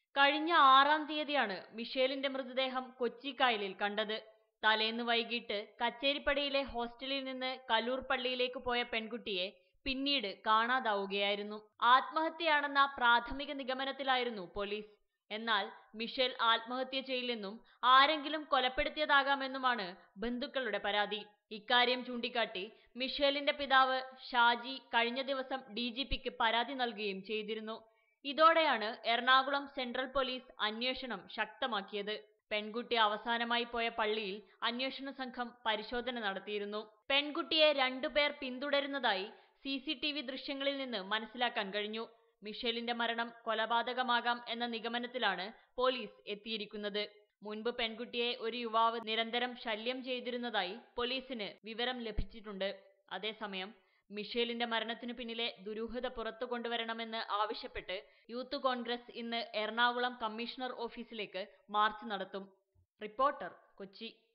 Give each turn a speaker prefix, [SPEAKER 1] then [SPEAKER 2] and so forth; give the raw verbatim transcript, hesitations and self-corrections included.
[SPEAKER 1] കഴിഞ്ഞ ആറാം തീയതിയാണ് മിഷേലിന്റെ മൃതദേഹം കൊച്ചിക്കായലിൽ കണ്ടത്. തലേന്ന് വൈകിട്ട് കച്ചേരിപ്പടിയിലെ ഹോസ്റ്റലിൽ നിന്ന് കലൂർ പള്ളിയിലേക്ക് പോയ പെൺകുട്ടിയെ പിന്നീട് കാണാതാവുകയായിരുന്നു. ആത്മഹത്യയാണെന്ന പ്രാഥമിക നിഗമനത്തിലായിരുന്നു പോലീസ്. എന്നാൽ മിഷേൽ ആത്മഹത്യ ചെയ്യില്ലെന്നും ആരെങ്കിലും കൊലപ്പെടുത്തിയതാകാമെന്നുമാണ് ബന്ധുക്കളുടെ പരാതി. ഇക്കാര്യം ചൂണ്ടിക്കാട്ടി മിഷേലിന്റെ പിതാവ് ഷാജി കഴിഞ്ഞ ദിവസം ഡി ജി പിക്ക് പരാതി നൽകുകയും ചെയ്തിരുന്നു. ഇതോടെയാണ് എറണാകുളം സെൻട്രൽ പോലീസ് അന്വേഷണം ശക്തമാക്കിയത്. പെൺകുട്ടി അവസാനമായി പോയ പള്ളിയിൽ അന്വേഷണ സംഘം പരിശോധന നടത്തിയിരുന്നു. പെൺകുട്ടിയെ രണ്ടുപേർ പിന്തുടരുന്നതായി സി സി ടി വി ദൃശ്യങ്ങളിൽ നിന്ന് മനസ്സിലാക്കാൻ കഴിഞ്ഞു. മിഷേലിന്റെ മരണം കൊലപാതകമാകാം എന്ന നിഗമനത്തിലാണ് പോലീസ് എത്തിയിരിക്കുന്നത്. മുൻപ് പെൺകുട്ടിയെ ഒരു യുവാവ് നിരന്തരം ശല്യം ചെയ്തിരുന്നതായി പോലീസിന് വിവരം ലഭിച്ചിട്ടുണ്ട്. അതേസമയം മിഷേലിന്റെ മരണത്തിനു പിന്നിലെ ദുരൂഹത പുറത്തു കൊണ്ടുവരണമെന്ന് ആവശ്യപ്പെട്ട് യൂത്ത് കോൺഗ്രസ് ഇന്ന് എറണാകുളം കമ്മീഷണർ ഓഫീസിലേക്ക് മാർച്ച് നടത്തും. റിപ്പോർട്ടർ, കൊച്ചി.